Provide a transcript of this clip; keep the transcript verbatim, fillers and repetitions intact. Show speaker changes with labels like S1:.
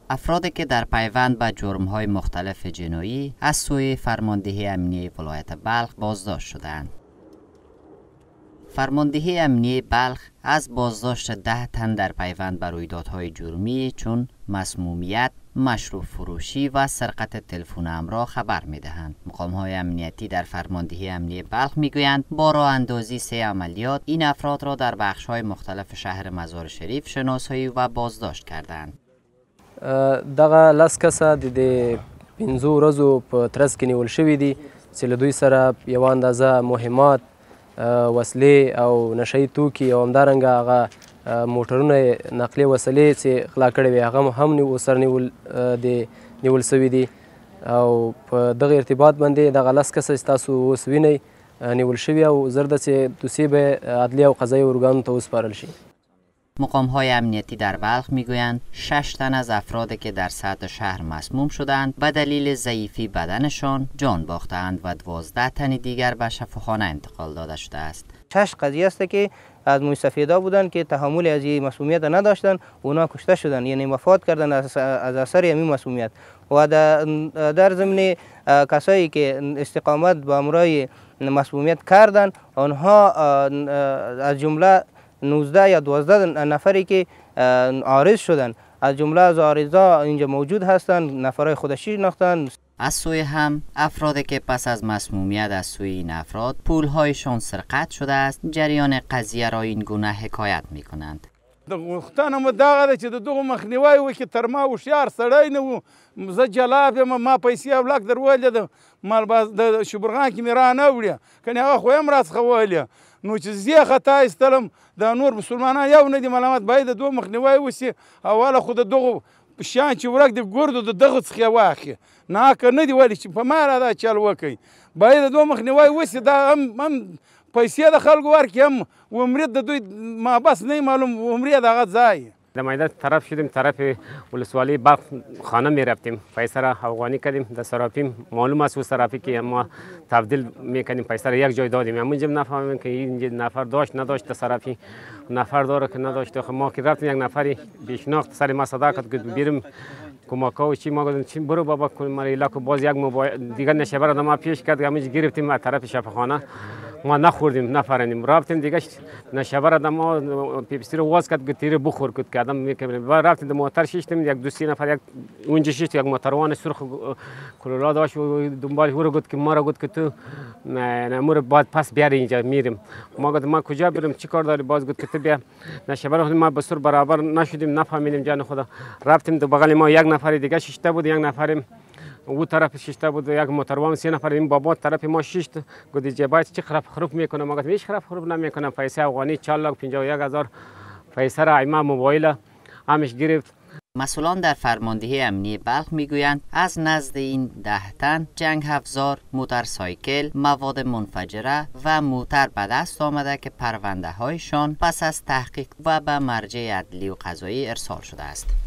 S1: افرادی که در پیوند به جرم‌های مختلف جنایی از سوی فرماندهی امنیه ولایت بلخ بازداشت شدند. فرماندهی امنیه بلخ از بازداشت ده تن در پیوند به رویدادهای جرمی چون مسمومیت، مشروب فروشی و سرقت تلفن همراه خبر می‌دهند. مقام‌های امنیتی در فرماندهی امنیه بلخ می‌گویند با راه اندازی سه عملیات این افراد را در بخش‌های مختلف شهر مزار شریف شناسایی و بازداشت کردند.
S2: دغه لاس کسه د پنځو ورځو په ترڅ کې نیول شوي دي چې له دوی سره یوه اندازه مهمات، وسلې او نشهیي توکي او همدارنګه هغه موټرونه نقلي وسلې چې غلا کړې وې هغه هم ورسره نیول د نیول سوي دي او په دغه ارتباط باندې دغه لاس کسه چې تاسو اوس وینئ نیول شوي او زر ده چې دوسیې به عدلیه او قضایي ارګانو ته وسپارل شي.
S1: مقام‌های امنیتی در بلخ میگویند شش تن از افرادی که در سطح شهر مسموم شدند به دلیل ضعیفی بدنشان جان باختند و دوازده تن دیگر به شفاخانه انتقال داده شده است.
S3: شش قضیه است که از موی سفیدا بودند که تحمل از این مسمومیت نداشتند، اونا کشته شدند، یعنی وفات کردند از اثر همین مسمومیت. و در ضمن کسایی که استقامت با امرای مسمومیت کردند آنها از جمله نوزده یا دوازده نفری که عارض شدند، از جمله از عارضا اینجا موجود هستند، نفرای خودشی شناختند.
S1: از سوی هم افرادی که پس از مسمومیت از سوی این افراد پولهایشان سرقت شده است جریان قضیه را این گونه حکایت می کنند.
S4: غوښتنه مو دغه ده چې د دغو مخنیوی وکړي، تر ما هوښیار سړی نه و، زه جلاب یم، ما پیسې او لک در ویلې د مالباز د شبرغان کې مې رانه وړې، کنې هغه خو هم راڅخه ویلې، نو چې زه خطا ایستلم د نور مسلمانان یو نه دي ملامت، باید د دوه مخنیوی وشي. اوله خو د دغو شیان چې ورک دي ګردو د دغو څخه یې واخلي، ناحقه نه دي ولې چې په ما را دا چل وکړي، باید د دوه مخنیوی وشي. دا هم هم پیسې د خلکو ورکړي، هم عمریت د دوی ما بس نه معلوم عمریت دغه ځای.
S5: در میدان طرف شدیم، طرف ولسوالی بلخ خانه می رفتیم، پیسه را افغانی کردیم، در صرافیم معلوم است و صرافی که ما تبدیل میکنیم پیسه را یک جای دادیم، همونجا نفهمیم که این نفر داشت نداشت، صرافی نفر داره که نداشت. ما که رفتیم یک نفری بیشناخت سر ما صدا کرد که بریم کمکاو چی، ما گفتیم چی برو بابا مریلا که باز یک موبایل دیگر نشبر را ما پیش کرد، همونجا گرفتیم از طرف شفاخانه، ما نخوردیم نفرنیم، رفتیم دیگه نشبر را ما پیپسی رو واز کرد که تیره بخور کد که آدم میکنیم. رفتیم در موتر شیشتیم، یک دو سی نفر یک اونجا شیشت، یک موتروان سرخ کلولا داشت و دنبال او رو گفت که ما را گفت که تو نمور بعد پس بیاری اینجا میریم. ما گفتم ما کجا بریم چی کار داری؟ باز گفت که تو بیا. نشبر ما بسور برابر نشدیم، نفهمیدیم جان خدا. رفتیم تو بغل ما یک نفر دیگه شیشته بود، یک نفریم او طرف شیشته بود، یک موتروان سه نفر، این بابا طرف ما شیشت. گفت جبایت چی خراب خروب میکنه؟ ما گفتم هیچ خراب خروب نمیکنم، پیسه افغانی چهار لاک پنجاه و یک هزار پیسه را ایما موبایل همش گرفت.
S1: مسئولان در فرماندهی امنیه بلخ میگویند از نزد این ده تن جنگ افزار، موتورسایکل، مواد منفجره و موتر به دست آمده که پرونده هایشان پس از تحقیق و به مرجع عدلی و قضایی ارسال شده است.